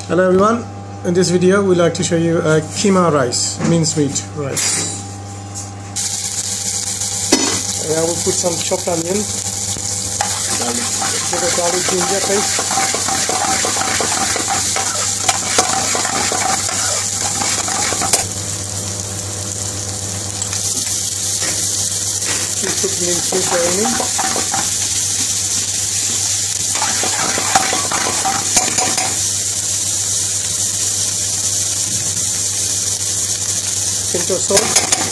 Hello everyone, in this video we like to show you keema rice, mincemeat rice. I will put some chopped onion, garlic ginger paste, we put mincemeat in. Pinch of salt,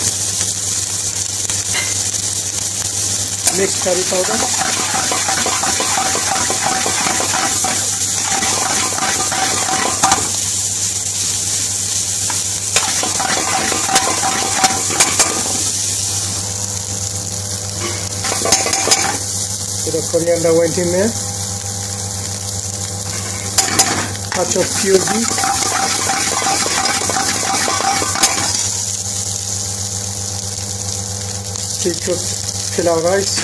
mixed curry powder, so the coriander went in there, touch of pure ghee, pre-cooked Keema rice,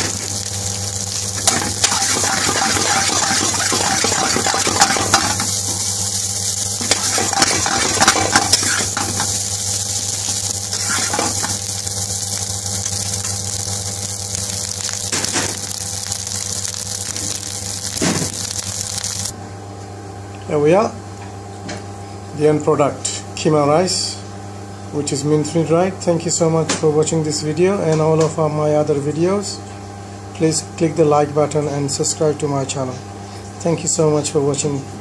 here we are, the end product, keema rice, which is mincemeat rice. Thank you so much for watching this video and all of my other videos. Please click the like button and subscribe to my channel. Thank you so much for watching.